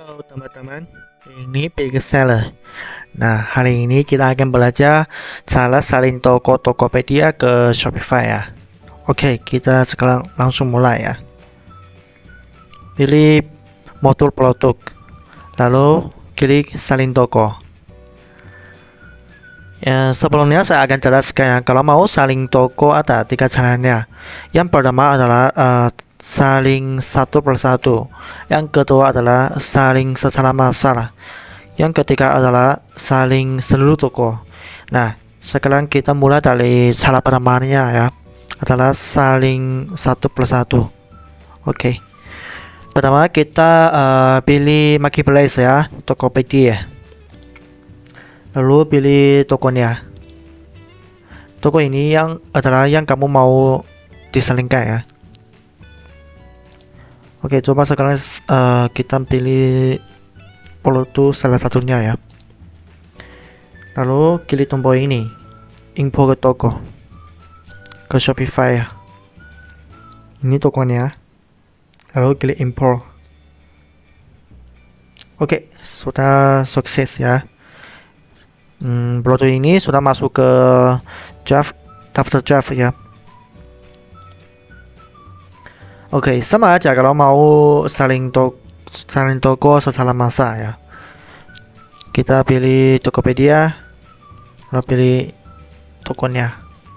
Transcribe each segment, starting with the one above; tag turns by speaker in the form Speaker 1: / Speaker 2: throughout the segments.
Speaker 1: Halo teman-teman, ini Big Seller. Nah, hari ini kita akan belajar cara salin toko Tokopedia ke Shopify ya. Oke, kita sekarang langsung mulai ya. Pilih modul produk, lalu klik salin toko. Ya, sebelumnya saya akan jelaskan ya, kalau mau salin toko ada 3 caranya. Yang pertama adalah saling satu persatu. Yang kedua adalah saling secara massal. Yang ketiga adalah saling seluruh toko. Nah, sekarang kita mulai dari cara pertamanya ya, adalah saling satu persatu. Oke. Pertama kita pilih marketplace ya, Tokopedia. Lalu pilih tokonya. Toko ini yang adalah yang kamu mau disalingkan ya. Oke, coba sekarang kita pilih produk salah satunya ya. Lalu klik tombol ini, import ke toko, ke Shopify ya. Ini tokonya. Lalu klik import. Oke, sudah sukses ya. Produk ini sudah masuk ke daftar draft ya. Oke, sama aja kalau mau saling toko secara massal ya. Kita pilih Tokopedia, lalu pilih tokonya.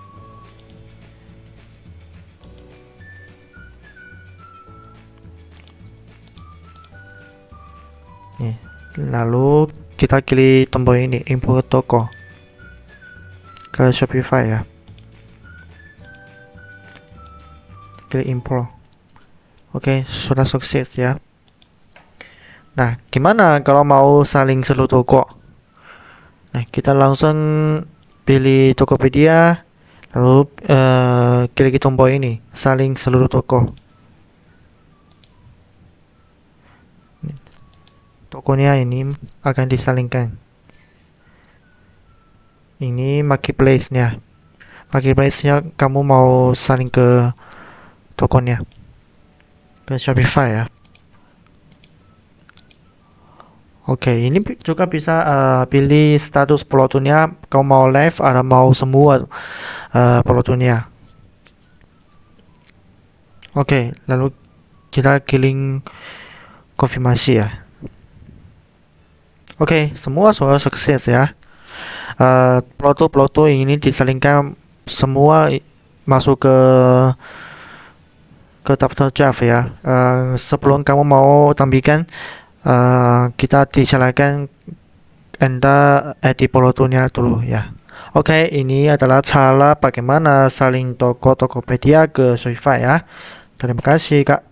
Speaker 1: Nih, lalu kita klik tombol ini, import toko ke Shopify ya. Klik import. Oke, sudah sukses ya. Nah, gimana kalau mau saling seluruh toko? Nah, kita langsung pilih Tokopedia, lalu klik tombol ini, saling seluruh toko. Tokonya ini akan disalingkan. Ini marketplace-nya. Marketplace-nya kamu mau saling ke tokonya. Ke Shopify ya. Oke, ini juga bisa pilih status produknya, kamu mau live atau mau semua produknya. Oke, lalu kita klik konfirmasi ya. Oke, semua sudah sukses ya. Produk-produk ini disalingkan semua masuk ke daftar draft ya. Sebelum kamu mau tampilkan, kita disalahkan Anda edit produknya dulu ya. Oke, ini adalah cara bagaimana saling toko Tokopedia ke Shopify ya. Terima kasih Kak.